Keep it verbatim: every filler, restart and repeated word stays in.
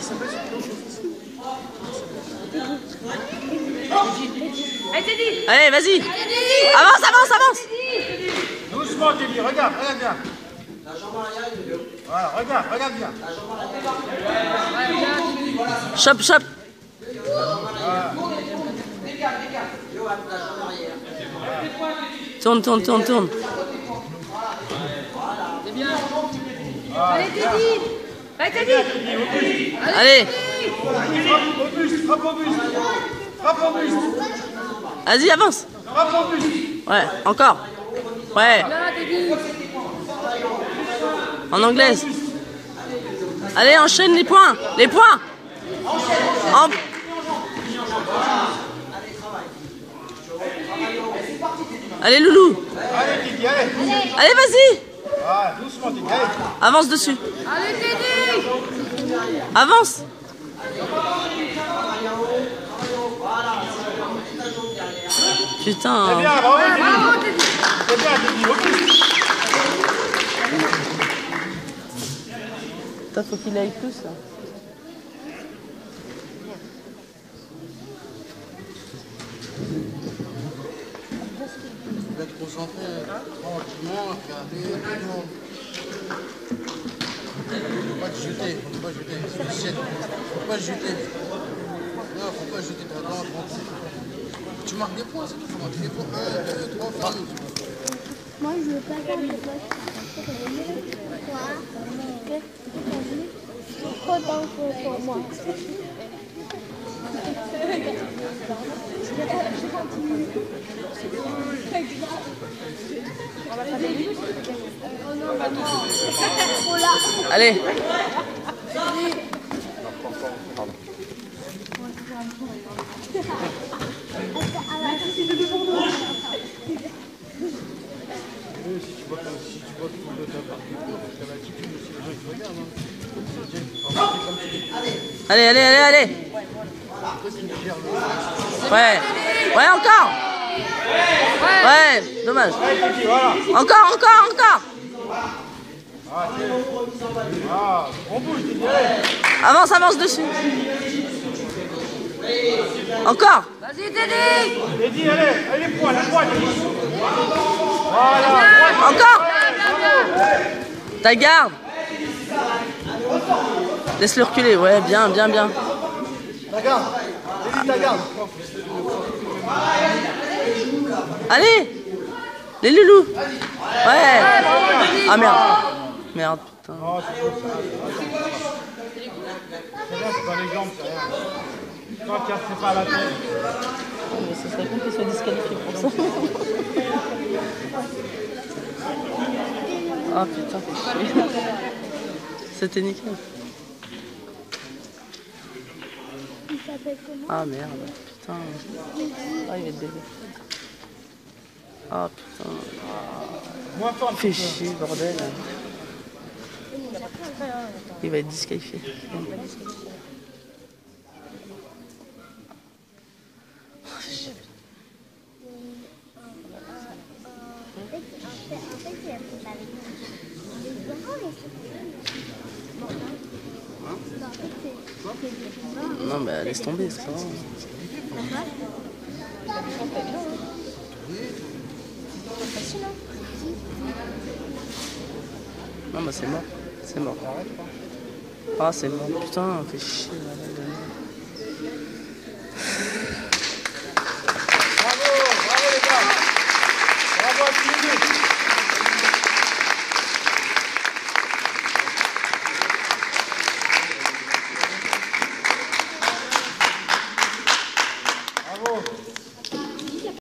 Allez, vas-y. Avance, avance, avance. Doucement, Teddy, regarde, regarde bien. Voilà, regarde, regarde bien. Chope, chope. Tourne, tourne, tourne, tourne. Allez, Teddy. Allez, Teddy. Allez. Frappe au buste, frappe au buste. Frappe au buste. Vas-y, avance. Frappe au buste. Ouais, encore. Ouais. Là, Teddy. En anglaise. Allez, enchaîne les points. Les points. En... Allez, Loulou. Allez, Teddy, allez. Allez, vas-y. Ah, doucement, Teddy, allez. Avance dessus. Allez, Teddy. Avance. Putain. C'est bien, bravo, Teddy. Bravo, Teddy. C'est bien, Teddy, au buste. Putain, faut qu'il aille plus, là. Vous êtes concentré tranquillement, regardez. Faut pas te jeter, faut pas te jeter. Faut pas te jeter. Non, faut pas jeter ta dent tranquille. Tu marques des points, c'est tout. Faut marquer des points. un, deux, trois, famille. Moi, je veux pas faire des poches. Trois, quatre, trop dangereux pour moi. Allez. Allez, allez, allez, allez. Ouais. Ouais, encore. Ouais, dommage. Encore, encore, encore. Ah, on bouge, Teddy, allez. Avance, avance dessus. Encore. Vas-y, Teddy. Teddy, allez, allez, les points, les points, Teddy. Voilà. Encore. Ta garde. Laisse-le reculer. Ouais, bien, bien, bien. Ta garde. Teddy, ta garde. Allez. Les loulous. Ouais. Ah merde. Merde, putain. Oh, c'est chaud, ça. C'est bien, c'est dans les jambes, c'est rien. Tant qu'il ne pas à la tête. Mais ce serait con qu'il soit disqualifié pour ça. Ah putain, fais chier. C'était nickel. Il s'appelle comment? Ah merde, putain. Ah, il va être bébé. Ah putain. Moins fort. Fais chier, bordel. Il va être disqualifié. Non, mais laisse tomber, c'est pas grave. Non, bah c'est mort. C'est mort. Ah, c'est mort. Putain, fais chier. Là, là, là.